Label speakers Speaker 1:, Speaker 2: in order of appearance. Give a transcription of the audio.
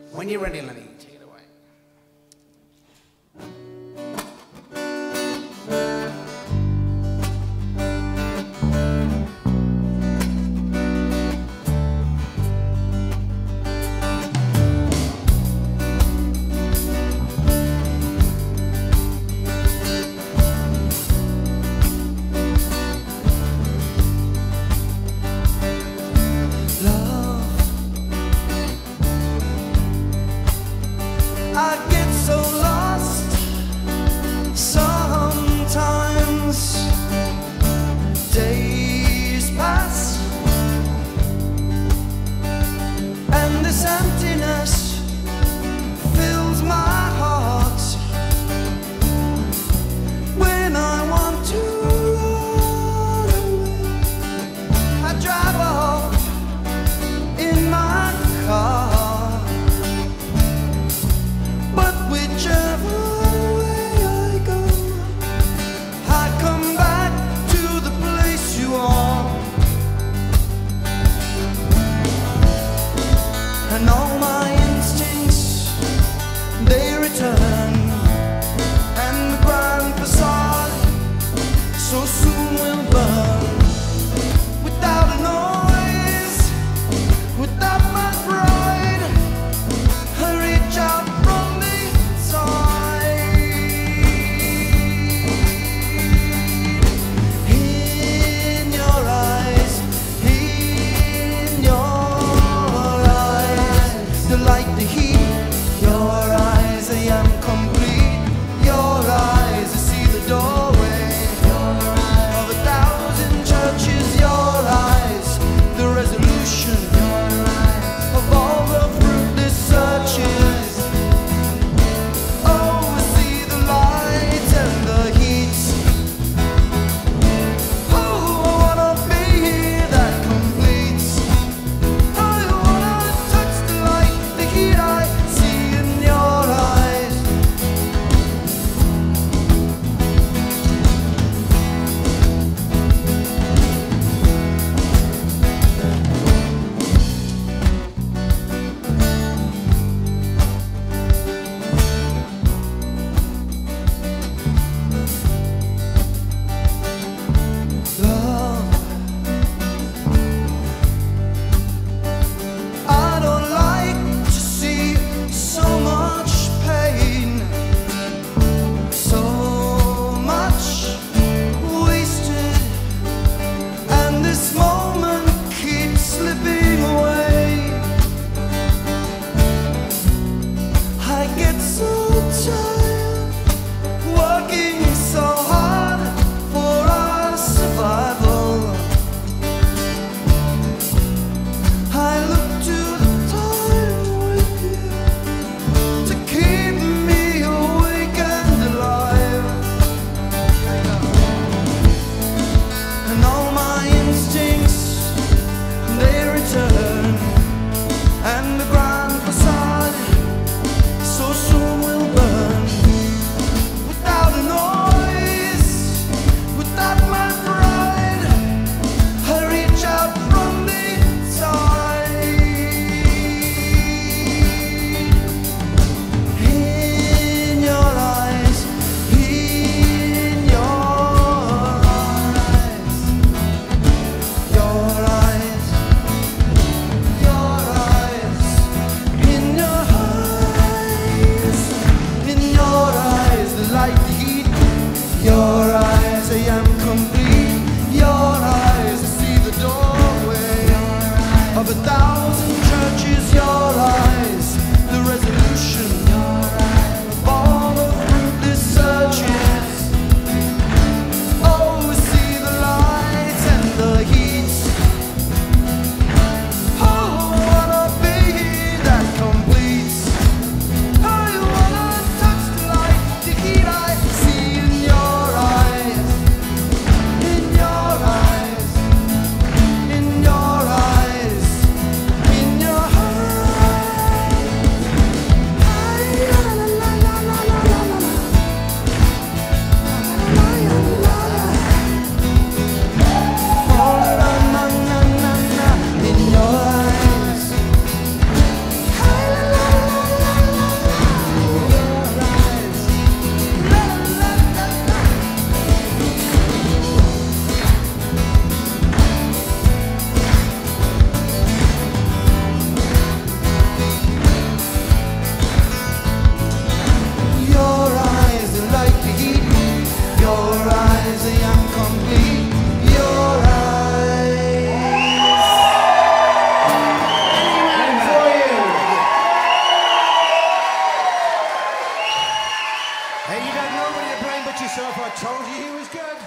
Speaker 1: When you're ready, Lenny, take it away.
Speaker 2: I get so lost sometimes. Days pass and this emptiness fills my heart. When I want to run away, I drive off in my car. Whichever way I go, I come back to the place you are. And all my instincts, they return. And the grand facade so soon will burn. Without a noise, without my pride, I reach out from the eyes, the incomplete, your eyes.
Speaker 3: And for you.
Speaker 1: Hey, you got nobody to blame but yourself. I told you he was good.